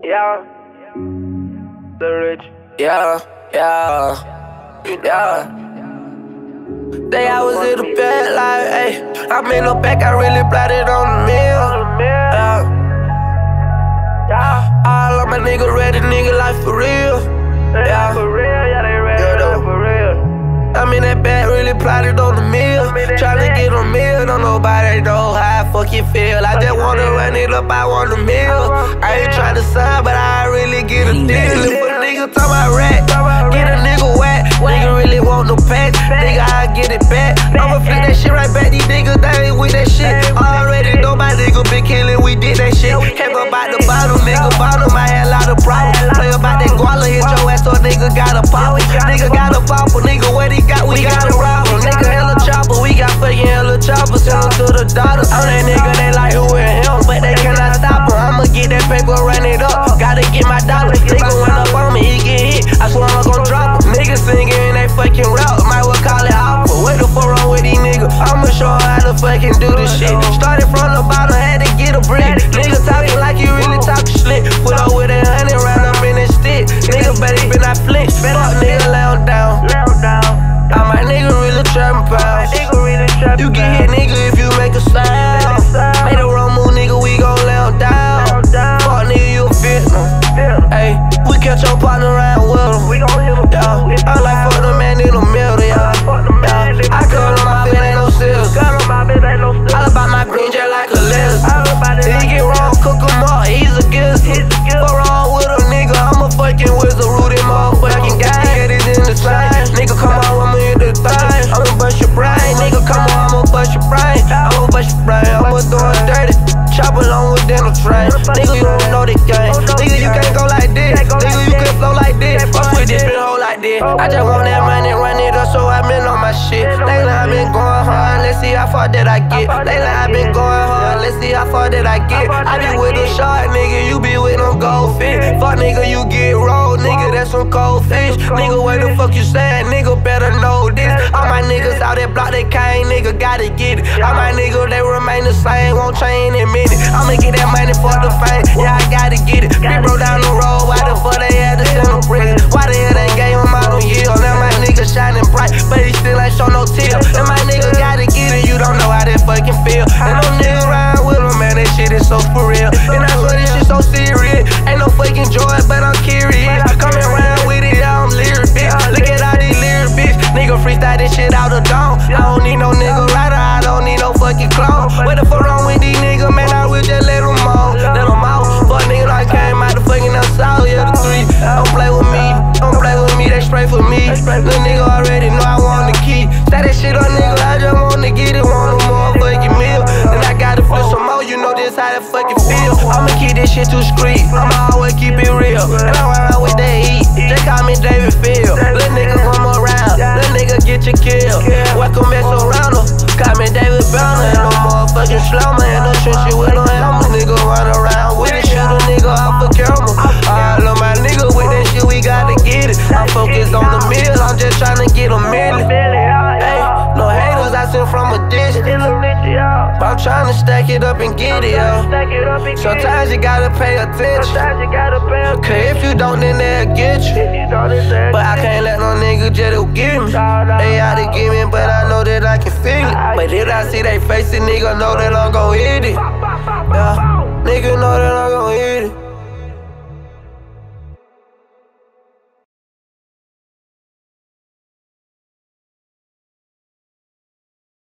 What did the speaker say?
Yeah. The Richie. Yeah. Day I was in the bed like, ayy, I'm in the back, I really blotted on the mill. Yeah. All of my niggas ready, nigga, like for real. Yeah. For real, yeah, they ready for real. I'm in that bed, really plotted on the mill. Tryna get on mill, don't nobody know how I fucking feel. I just wanna run it up, I want a meal. I ain't tryna sign, but I really get a deal. If a nigga talk about rat, get a nigga whack. Nigga really want no patch, nigga, I get it back. I'ma flip that shit right back, these niggas, they ain't with that shit. Already know my nigga been killing, we did that shit. Came up out the bottom, nigga, bottom, I had a lot of problems. Play about that guala, hit your ass, so a nigga got a pop. Nigga got a pop, nigga, what he got, we got a problem. Nigga hella chopper, we got fucking hella chopper. Send him to the daughter. I'm that nigga, they like who and him, but they cannot stop him. I'ma get that paper, run it up, gotta get my dollar. Nigga went up on me, he get hit, I swear I'm gon' drop him. Niggas singing, they fucking rap, might well call it opera. What the fuck wrong with these niggas? I'ma show how to fucking do this shit. Started from the bottom, had to get a brick. Nigga talking like you really talking shit. Put up with a 100 round up in that stick. Nigga better been not flinch. Fuck nigga, lay on down. All my nigga really trappin' pounds. You get hit, nigga, if you make a sound. Made a wrong move, nigga, we gon' lay on down. Fuck nigga, you a victim. Ayy, we catch your partner around with him. Yeah, I'm like fuck the man in the middle, yeah. I cut on my bitch, ain't no sales. All about my green jet like a list. He get wrong, cook him up, he's a gift. Fuck wrong with a nigga, I'm a fucking wizard, Rudy motherfucking guy. Get it in the side, nigga, come on, I'ma hit the thing. I'ma bust your brain, nigga, come on, I'ma bust your brain. I'ma bust your brain, I'ma do it dirty. Chop along with dental train. Nigga, you don't know the game. Nigga, you can't go like this. Nigga, you can't flow like this. Fuck with different hoe like this. I just want that money, run it up, so I've been on my shit. Lately, I've been going hard, let's see how far that I get. Lately, I've been going hard, let's see how far that I get. I be with a shark, nigga, you be with them goldfish. Fuck nigga, you get rolled, nigga, that's some cold fish. Nigga, what the fuck you saying? Nigga, better know this. All my niggas out that block, they can't, nigga, gotta get it. All my niggas, they remain the same, won't change in a minute. I'ma get that money for the fame, yeah, I gotta get it. Big bro down the road, why the fuck they had to send them bricks? Why the hell they gave him out on yield? Now my nigga shining bright, but he still ain't show no tear. And my nigga gotta get it, you don't know how that fucking feel. And them niggas ride with him, man, that shit is so for real. And I swear this shit so serious, ain't no fucking joy, but I'm curious. Coming around with it, yeah, I'm lyric, bitch. Look at all these lyric, bitch. Nigga freestyle this shit out the dome. I don't need no nigga rider, I don't need no fucking clone. What the fuck wrong with these niggas, man? I will just let them out. Fuck nigga, I came out the fucking outside, yeah, the 3. Don't play with me, they straight for me. Little nigga already know I want the key. Say that shit on nigga, I just wanna get it, want a motherfucking meal. Then I gotta flip some more, you know this how that fucking feel. I'ma keep this shit too street, I'ma always keep it real. And I'm around with that heat, just call me David Field. Little nigga come around, little nigga get your kill. Welcome back around her, call me David Banner. And no motherfucking slumber, and no shit with no helmet. Nigga run around with it, shoot a nigga off a camera. All of my niggas with that shit, we gotta get it. I'm focused on the meal, I'm just tryna get a million. Hey, no haters, I sent from a distance. But I'm tryna stack it up and get it, yo. Sometimes you gotta pay attention. Cause if you don't, then they'll get you. But I can't let no nigga just get me. They out to get me, but I know that I can feel it. But if I see they face it, nigga know that I'm gon' hit it. Yeah, nigga know